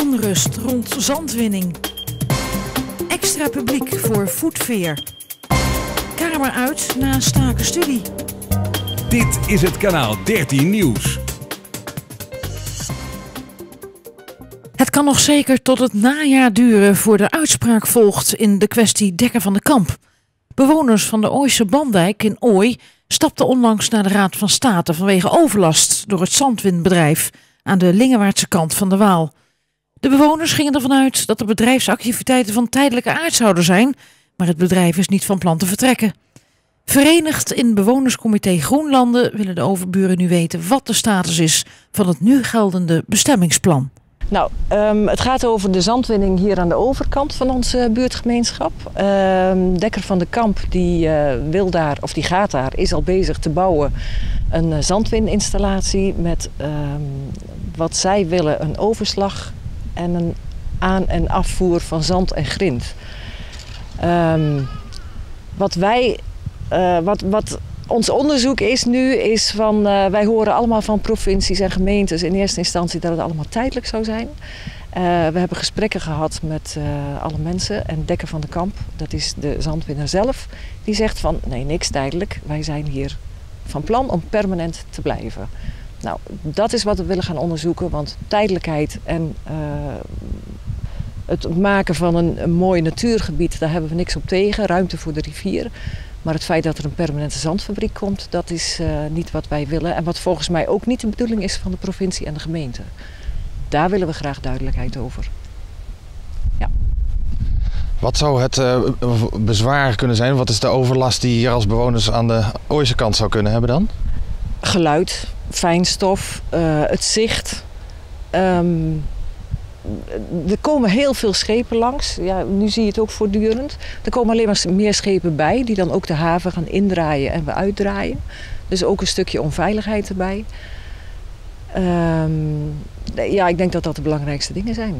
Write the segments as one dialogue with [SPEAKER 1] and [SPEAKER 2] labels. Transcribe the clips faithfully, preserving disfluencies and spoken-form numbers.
[SPEAKER 1] Onrust rond zandwinning. Extra publiek voor voetveer. Kamer uit na staken studie.
[SPEAKER 2] Dit is het Kanaal dertien Nieuws.
[SPEAKER 1] Het kan nog zeker tot het najaar duren voor de uitspraak volgt in de kwestie Dekker van de Kamp. Bewoners van de Ooijse Bandijk in Ooi stapten onlangs naar de Raad van State vanwege overlast door het zandwinbedrijf aan de Lingewaardse kant van de Waal. De bewoners gingen ervan uit dat de bedrijfsactiviteiten van tijdelijke aard zouden zijn, maar het bedrijf is niet van plan te vertrekken. Verenigd in bewonerscomité Groenlanden willen de overburen nu weten wat de status is van het nu geldende bestemmingsplan.
[SPEAKER 3] Nou, um, het gaat over de zandwinning hier aan de overkant van onze buurtgemeenschap. Um, Dekker van de Kamp die, uh, wil daar, of die gaat daar, is al bezig te bouwen een uh, zandwininstallatie met um, wat zij willen, een overslag en een aan- en afvoer van zand en grind. Um, wat wij, uh, wat, wat ons onderzoek is nu, is van, uh, wij horen allemaal van provincies en gemeentes in eerste instantie dat het allemaal tijdelijk zou zijn. Uh, we hebben gesprekken gehad met uh, alle mensen en Dekker van de Kamp, dat is de zandwinner zelf, die zegt van nee, niks tijdelijk, wij zijn hier van plan om permanent te blijven. Nou, dat is wat we willen gaan onderzoeken, want tijdelijkheid en uh, het maken van een, een mooi natuurgebied, daar hebben we niks op tegen, ruimte voor de rivier. Maar het feit dat er een permanente zandfabriek komt, dat is uh, niet wat wij willen. En wat volgens mij ook niet de bedoeling is van de provincie en de gemeente. Daar willen we graag duidelijkheid over. Ja.
[SPEAKER 4] Wat zou het uh, bezwaar kunnen zijn? Wat is de overlast die hier als bewoners aan de Ooijse kant zou kunnen hebben dan? Geluid,
[SPEAKER 3] Fijnstof, uh, het zicht. Um, Er komen heel veel schepen langs. Ja, nu zie je het ook voortdurend. Er komen alleen maar meer schepen bij die dan ook de haven gaan indraaien en weer uitdraaien. Dus ook een stukje onveiligheid erbij. Um, ja, ik denk dat dat de belangrijkste dingen zijn.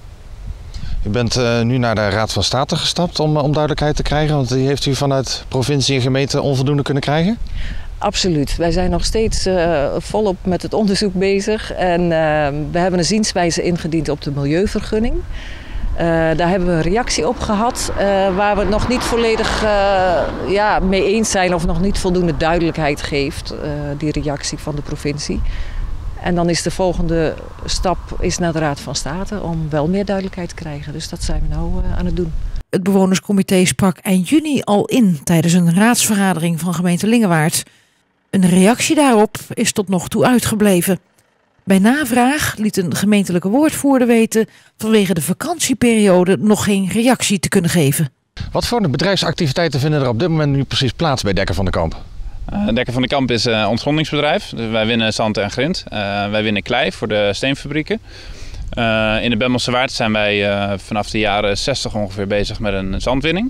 [SPEAKER 4] U bent uh, nu naar de Raad van State gestapt om, om duidelijkheid te krijgen. Want die heeft u vanuit provincie en gemeente onvoldoende kunnen krijgen?
[SPEAKER 3] Absoluut. Wij zijn nog steeds uh, volop met het onderzoek bezig. En uh, we hebben een zienswijze ingediend op de milieuvergunning. Uh, daar hebben we een reactie op gehad uh, waar we het nog niet volledig uh, ja, mee eens zijn of nog niet voldoende duidelijkheid geeft, uh, die reactie van de provincie. En dan is de volgende stap is naar de Raad van State om wel meer duidelijkheid te krijgen. Dus dat zijn we nou uh, aan het doen.
[SPEAKER 1] Het bewonerscomité sprak eind juni al in tijdens een raadsvergadering van gemeente Lingewaard. Een reactie daarop is tot nog toe uitgebleven. Bij navraag liet een gemeentelijke woordvoerder weten vanwege de vakantieperiode nog geen reactie te kunnen geven.
[SPEAKER 4] Wat voor bedrijfsactiviteiten vinden er op dit moment nu precies plaats bij Dekker van de Kamp?
[SPEAKER 5] Uh, Dekker van de Kamp is een ontgrondingsbedrijf. Dus wij winnen zand en grind. Uh, wij winnen klei voor de steenfabrieken. Uh, in de Bemmelse Waard zijn wij uh, vanaf de jaren zestig ongeveer bezig met een zandwinning.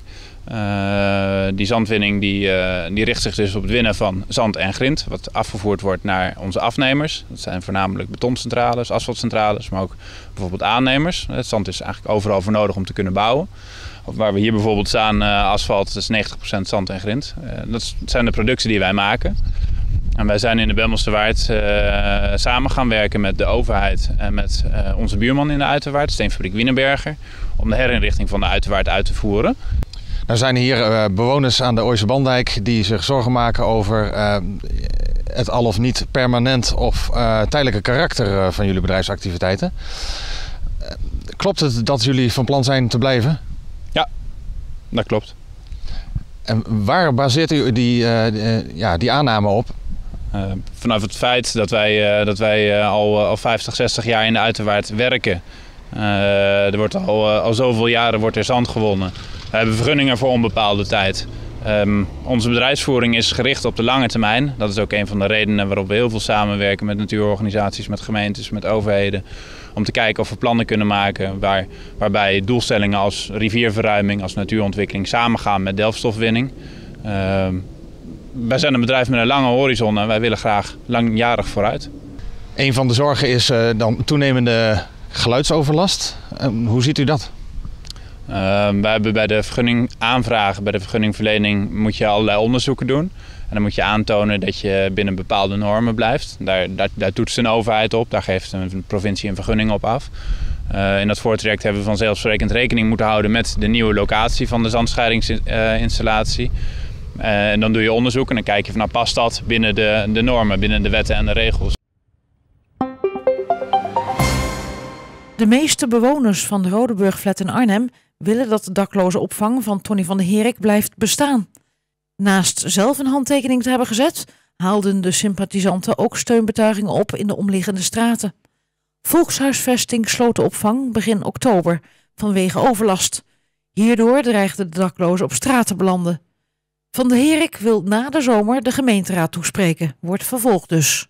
[SPEAKER 5] Uh, die zandwinning die, uh, die richt zich dus op het winnen van zand en grind, wat afgevoerd wordt naar onze afnemers. Dat zijn voornamelijk betoncentrales, asfaltcentrales, maar ook bijvoorbeeld aannemers. Het zand is eigenlijk overal voor nodig om te kunnen bouwen. Of waar we hier bijvoorbeeld staan, uh, asfalt, dat is negentig procent zand en grind. Uh, dat zijn de producten die wij maken. En wij zijn in de Bemmelse Waard uh, samen gaan werken met de overheid en met uh, onze buurman in de Uiterwaard, Steenfabriek Wienerberger, om de herinrichting van de Uiterwaard uit te voeren.
[SPEAKER 4] Nou zijn hier uh, bewoners aan de Ooijse Bandijk die zich zorgen maken over uh, het al of niet permanent of uh, tijdelijke karakter uh, van jullie bedrijfsactiviteiten. Uh, klopt het dat jullie van plan zijn te blijven?
[SPEAKER 5] Ja, dat klopt.
[SPEAKER 4] En waar baseert u die, uh, uh, ja, die aanname op?
[SPEAKER 5] Uh, vanaf het feit dat wij, uh, dat wij uh, al, uh, al vijftig, zestig jaar in de Uiterwaard werken. Uh, er wordt al, uh, al zoveel jaren wordt er zand gewonnen. We hebben vergunningen voor onbepaalde tijd. Um, onze bedrijfsvoering is gericht op de lange termijn. Dat is ook een van de redenen waarop we heel veel samenwerken met natuurorganisaties, met gemeentes, met overheden. Om te kijken of we plannen kunnen maken waar, waarbij doelstellingen als rivierverruiming, als natuurontwikkeling samengaan met delfstofwinning. Um, wij zijn een bedrijf met een lange horizon en wij willen graag langjarig vooruit.
[SPEAKER 4] Een van de zorgen is uh, dan toenemende geluidsoverlast. Uh, hoe ziet u dat?
[SPEAKER 5] Uh, we hebben bij de vergunning aanvragen, bij de vergunningverlening moet je allerlei onderzoeken doen. En dan moet je aantonen dat je binnen bepaalde normen blijft. Daar, daar, daar toetst een overheid op, daar geeft een provincie een vergunning op af. Uh, in dat voortraject hebben we vanzelfsprekend rekening moeten houden met de nieuwe locatie van de zandscheidingsinstallatie. Uh, en dan doe je onderzoek en dan kijk je van nou, past dat binnen de, de normen, binnen de wetten en de regels.
[SPEAKER 1] De meeste bewoners van de Rodeburgflat in Arnhem willen dat de dakloze opvang van Tony van der Herik blijft bestaan. Naast zelf een handtekening te hebben gezet, haalden de sympathisanten ook steunbetuigingen op in de omliggende straten. Volkshuisvesting sloot de opvang begin oktober vanwege overlast. Hierdoor dreigden de daklozen op straat te belanden. Van der Herik wil na de zomer de gemeenteraad toespreken, wordt vervolgd dus.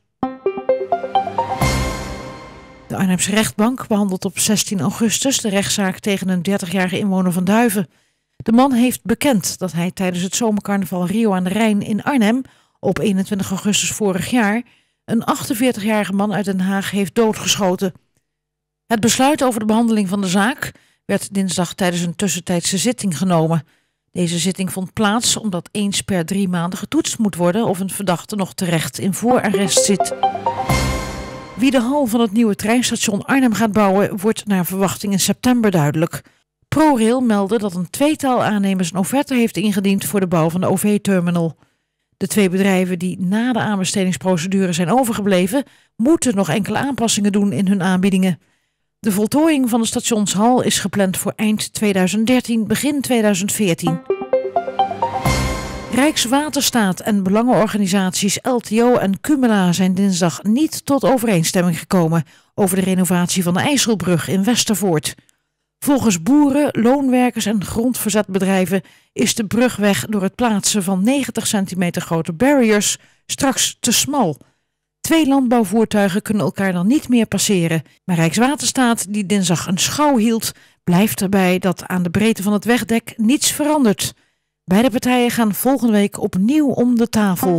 [SPEAKER 1] De Arnhemse rechtbank behandelt op zestien augustus de rechtszaak tegen een dertigjarige inwoner van Duiven. De man heeft bekend dat hij tijdens het zomercarnaval Rio aan de Rijn in Arnhem op eenentwintig augustus vorig jaar een achtenveertigjarige man uit Den Haag heeft doodgeschoten. Het besluit over de behandeling van de zaak werd dinsdag tijdens een tussentijdse zitting genomen. Deze zitting vond plaats omdat eens per drie maanden getoetst moet worden of een verdachte nog terecht in voorarrest zit. Wie de hal van het nieuwe treinstation Arnhem gaat bouwen, wordt naar verwachting in september duidelijk. ProRail meldde dat een tweetal aannemers een offerte heeft ingediend voor de bouw van de O V-terminal. De twee bedrijven die na de aanbestedingsprocedure zijn overgebleven, moeten nog enkele aanpassingen doen in hun aanbiedingen. De voltooiing van de stationshal is gepland voor eind tweeduizend dertien, begin tweeduizend veertien. Rijkswaterstaat en belangenorganisaties L T O en Cumula zijn dinsdag niet tot overeenstemming gekomen over de renovatie van de IJsselbrug in Westervoort. Volgens boeren, loonwerkers en grondverzetbedrijven is de brugweg door het plaatsen van negentig centimeter grote barriers straks te smal. Twee landbouwvoertuigen kunnen elkaar dan niet meer passeren. Maar Rijkswaterstaat, die dinsdag een schouw hield, blijft erbij dat aan de breedte van het wegdek niets verandert. Beide partijen gaan volgende week opnieuw om de tafel.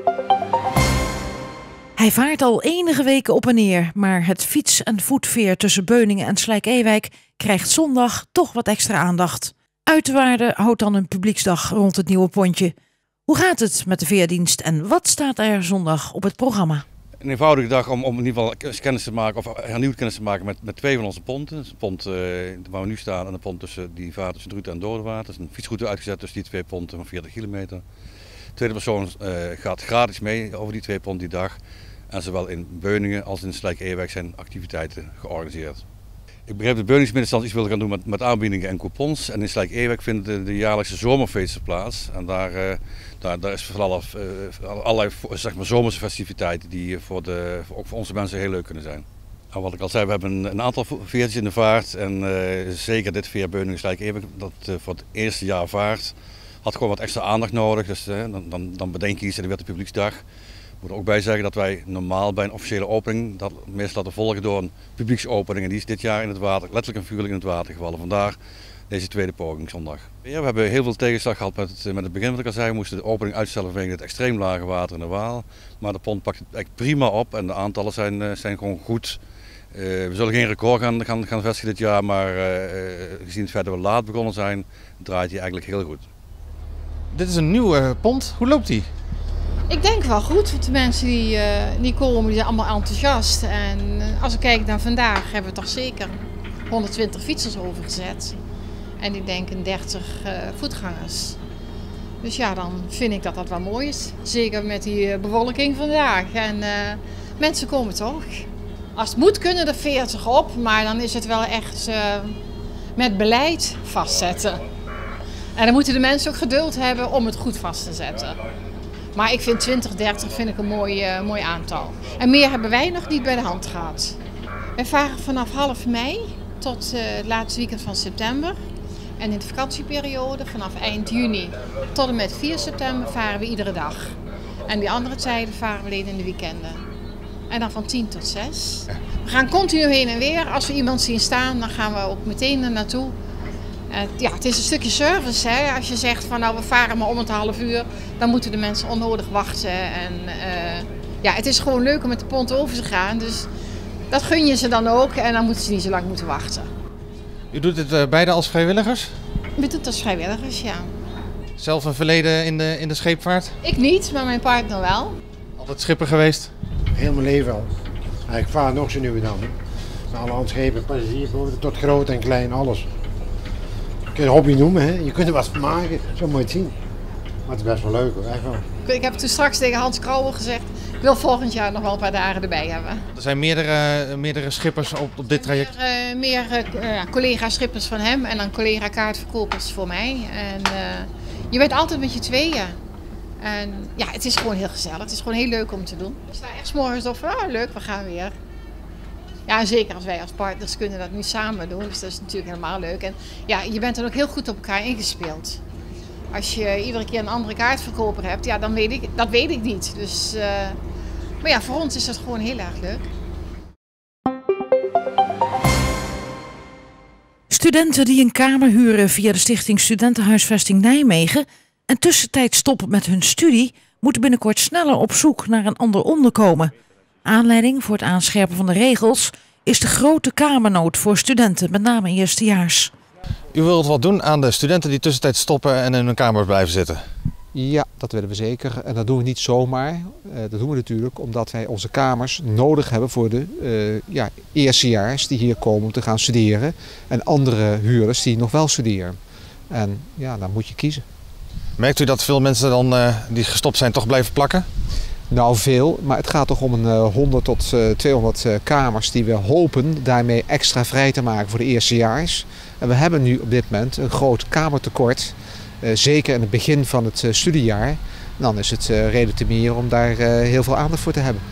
[SPEAKER 1] Hij vaart al enige weken op en neer, maar het fiets- en voetveer tussen Beuningen en Slijk-Ewijk krijgt zondag toch wat extra aandacht. Uiterwaarden houdt dan een publieksdag rond het nieuwe pontje. Hoe gaat het met de veerdienst en wat staat er zondag op het programma?
[SPEAKER 6] Een eenvoudige dag om, om in ieder geval kennis te maken, of hernieuwd kennis te maken met, met twee van onze ponten. Het pont uh, waar we nu staan en de pont tussen, die vaart tussen Druten en Dodewaard. Er is een fietsroute uitgezet tussen die twee ponten van veertig kilometer. De tweede persoon uh, gaat gratis mee over die twee ponten die dag. En zowel in Beuningen als in Slijk-Ewijk zijn activiteiten georganiseerd. Ik begreep dat Beuningse middenstand iets wilde gaan doen met, met aanbiedingen en coupons. En in Slijk-Ewijk vinden de, de jaarlijkse zomerfeesten plaats. En daar, uh, daar, daar is vooral uh, allerlei zeg maar, zomerse festiviteiten die voor de, ook voor onze mensen heel leuk kunnen zijn. En wat ik al zei, we hebben een, een aantal veertjes in de vaart. En uh, zeker dit veer Beuningen Slijk-Ewijk, dat uh, voor het eerste jaar vaart, had gewoon wat extra aandacht nodig. Dus uh, dan, dan, dan bedenk je iets en dan werd de publieksdag. Ik moet er ook bij zeggen dat wij normaal bij een officiële opening dat meestal laten volgen door een publieksopening. En die is dit jaar in het water, letterlijk en figuurlijk in het water gevallen. Vandaar deze tweede poging zondag. Ja, we hebben heel veel tegenslag gehad met het, met het begin wat ik al zei. We moesten de opening uitstellen vanwege het extreem lage water in de Waal. Maar de pont pakt het echt prima op en de aantallen zijn, zijn gewoon goed. Uh, we zullen geen record gaan, gaan, gaan vestigen dit jaar, maar uh, gezien het feit dat we laat begonnen zijn, draait hij eigenlijk heel goed.
[SPEAKER 4] Dit is een nieuwe uh, pont. Hoe loopt die?
[SPEAKER 7] Ik denk wel goed, want de mensen die, uh, die komen die zijn allemaal enthousiast. En uh, als ik kijk naar vandaag hebben we toch zeker honderdtwintig fietsers overgezet. En ik denk een dertig uh, voetgangers. Dus ja, dan vind ik dat dat wel mooi is. Zeker met die uh, bewolking vandaag. En uh, mensen komen toch. Als het moet kunnen er veertig op, maar dan is het wel echt uh, met beleid vastzetten. En dan moeten de mensen ook geduld hebben om het goed vast te zetten. Maar ik vind twintig, dertig vind ik een mooi, uh, mooi aantal. En meer hebben wij nog niet bij de hand gehad. Wij varen vanaf half mei tot uh, het laatste weekend van september. En in de vakantieperiode vanaf eind juni tot en met vier september varen we iedere dag. En die andere tijden varen we alleen in de weekenden. En dan van tien tot zes. We gaan continu heen en weer. Als we iemand zien staan, dan gaan we ook meteen er naartoe. Uh, ja, het is een stukje service. Hè? Als je zegt van nou we varen maar om het half uur, dan moeten de mensen onnodig wachten. En, uh, ja, het is gewoon leuk om met de pont over te gaan. Dus dat gun je ze dan ook en dan moeten ze niet zo lang moeten wachten.
[SPEAKER 4] U doet het uh, beide als vrijwilligers?
[SPEAKER 7] We doen het als vrijwilligers, ja.
[SPEAKER 4] Zelf een verleden in de, in de scheepvaart?
[SPEAKER 7] Ik niet, maar mijn partner wel.
[SPEAKER 4] Altijd schipper geweest?
[SPEAKER 8] Heel mijn leven al. Ja, ik vaar nog zo nu en dan. Met alle handschepen, passagiersboten, tot groot en klein, alles. Je kunt het een hobby noemen, hè? Je kunt er wat van maken, zo moet je het zien. Maar het is best wel leuk hoor, echt wel.
[SPEAKER 7] Ik heb toen straks tegen Hans Krauwel gezegd, ik wil volgend jaar nog wel een paar dagen erbij hebben.
[SPEAKER 4] Er zijn meerdere, meerdere schippers op, op dit traject?
[SPEAKER 7] Meer, uh, meer uh, collega-schippers van hem en dan collega-kaartverkopers voor mij. En uh, je bent altijd met je tweeën. En ja, het is gewoon heel gezellig. Het is gewoon heel leuk om te doen. Ik sta echt 's morgens op van, oh leuk, we gaan weer. Ja, zeker als wij als partners kunnen dat nu samen doen. Dus dat is natuurlijk helemaal leuk. En ja, je bent dan ook heel goed op elkaar ingespeeld. Als je iedere keer een andere kaartverkoper hebt, ja, dan weet ik, dat weet ik niet. Dus, uh, maar ja, voor ons is dat gewoon heel erg leuk.
[SPEAKER 1] Studenten die een kamer huren via de Stichting Studentenhuisvesting Nijmegen en tussentijds stoppen met hun studie, moeten binnenkort sneller op zoek naar een ander onderkomen. Aanleiding voor het aanscherpen van de regels is de grote kamernood voor studenten, met name eerstejaars.
[SPEAKER 4] U wilt wat doen aan de studenten die tussentijds stoppen en in hun kamer blijven zitten?
[SPEAKER 9] Ja, dat willen we zeker. En dat doen we niet zomaar. Uh, dat doen we natuurlijk omdat wij onze kamers nodig hebben voor de uh, ja, eerstejaars die hier komen om te gaan studeren. En andere huurders die nog wel studeren. En ja, dan moet je kiezen.
[SPEAKER 4] Merkt u dat veel mensen dan uh, die gestopt zijn toch blijven plakken?
[SPEAKER 9] Nou, veel. Maar het gaat toch om een uh, honderd tot tweehonderd uh, kamers die we hopen daarmee extra vrij te maken voor de eerstejaars. En we hebben nu op dit moment een groot kamertekort. Uh, zeker in het begin van het uh, studiejaar. Dan is het uh, reden te meer om daar uh, heel veel aandacht voor te hebben.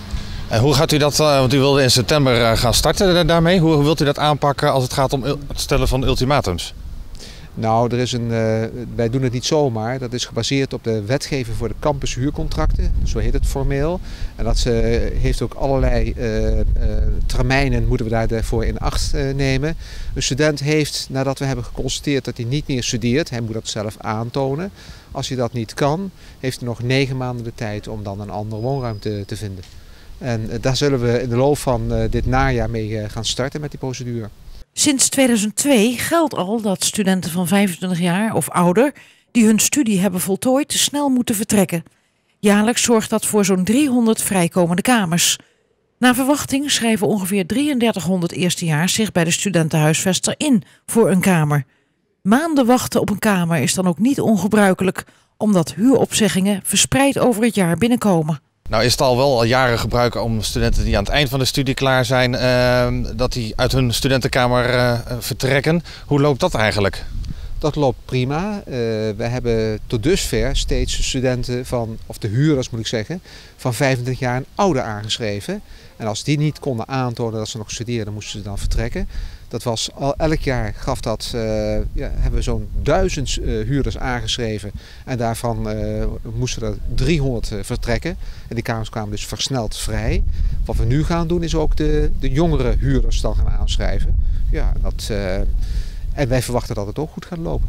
[SPEAKER 4] En hoe gaat u dat, uh, want u wilde in september uh, gaan starten daarmee. Hoe, hoe wilt u dat aanpakken als het gaat om het stellen van ultimatums?
[SPEAKER 9] Nou, er is een, uh, wij doen het niet zomaar. Dat is gebaseerd op de wetgeving voor de campushuurcontracten. Zo heet het formeel. En dat uh, heeft ook allerlei uh, uh, termijnen moeten we daarvoor in acht uh, nemen. Een student heeft, nadat we hebben geconstateerd dat hij niet meer studeert, hij moet dat zelf aantonen. Als hij dat niet kan, heeft hij nog negen maanden de tijd om dan een andere woonruimte te vinden. En uh, daar zullen we in de loop van uh, dit najaar mee uh, gaan starten met die procedure.
[SPEAKER 1] Sinds tweeduizend twee geldt al dat studenten van vijfentwintig jaar of ouder die hun studie hebben voltooid snel moeten vertrekken. Jaarlijks zorgt dat voor zo'n driehonderd vrijkomende kamers. Naar verwachting schrijven ongeveer drieëndertighonderd eerstejaars zich bij de studentenhuisvester in voor een kamer. Maanden wachten op een kamer is dan ook niet ongebruikelijk, omdat huuropzeggingen verspreid over het jaar binnenkomen.
[SPEAKER 4] Nou is het al wel al jaren gebruik om studenten die aan het eind van de studie klaar zijn, uh, dat die uit hun studentenkamer uh, vertrekken. Hoe loopt dat eigenlijk?
[SPEAKER 9] Dat loopt prima. Uh, we hebben tot dusver steeds studenten van, of de huurders moet ik zeggen, van vijfentwintig jaar en ouder aangeschreven. En als die niet konden aantonen dat ze nog studeerden, moesten ze dan vertrekken. Dat was al elk jaar gaf dat, uh, ja, hebben we zo'n duizend uh, huurders aangeschreven. En daarvan uh, moesten er driehonderd uh, vertrekken. En die kamers kwamen dus versneld vrij. Wat we nu gaan doen is ook de, de jongere huurders dan gaan aanschrijven. Ja, dat, uh, en wij verwachten dat het ook goed gaat lopen.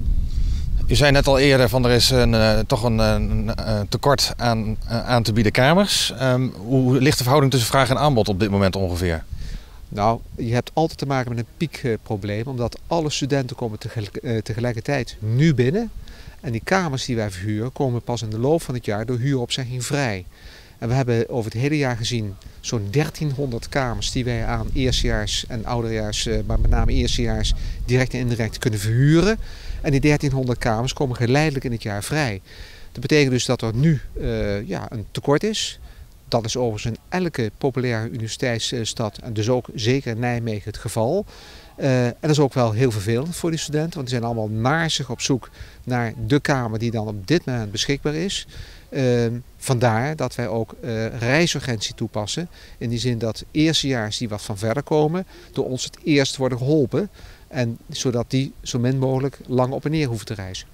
[SPEAKER 4] U zei net al eerder van er is een, uh, toch een, een, een tekort aan, uh, aan te bieden kamers. Um, hoe ligt de verhouding tussen vraag en aanbod op dit moment ongeveer?
[SPEAKER 9] Nou, je hebt altijd te maken met een piekprobleem, omdat alle studenten komen tegelijkertijd nu binnen. En die kamers die wij verhuren komen pas in de loop van het jaar door huuropzegging vrij. En we hebben over het hele jaar gezien zo'n dertienhonderd kamers die wij aan eerstejaars en ouderjaars, maar met name eerstejaars, direct en indirect kunnen verhuren. En die dertienhonderd kamers komen geleidelijk in het jaar vrij. Dat betekent dus dat er nu uh, ja, een tekort is. Dat is overigens in elke populaire universiteitsstad en dus ook zeker in Nijmegen het geval. Uh, en dat is ook wel heel vervelend voor die studenten, want die zijn allemaal naarstig op zoek naar de kamer die dan op dit moment beschikbaar is. Uh, vandaar dat wij ook uh, reisurgentie toepassen. In die zin dat eerstejaars die wat van verder komen, door ons het eerst worden geholpen. En zodat die zo min mogelijk lang op en neer hoeven te reizen.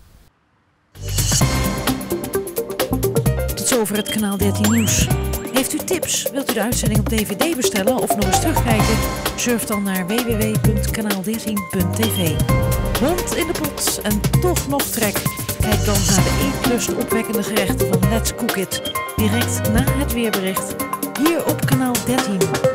[SPEAKER 1] Tot zover het Kanaal dertien Nieuws. Heeft u tips? Wilt u de uitzending op D V D bestellen of nog eens terugkijken? Surf dan naar w w w punt kanaal dertien punt t v. Hond in de pot en toch nog trek. Kijk dan naar de eetlust opwekkende gerechten van Let's Cook It. Direct na het weerbericht. Hier op Kanaal dertien.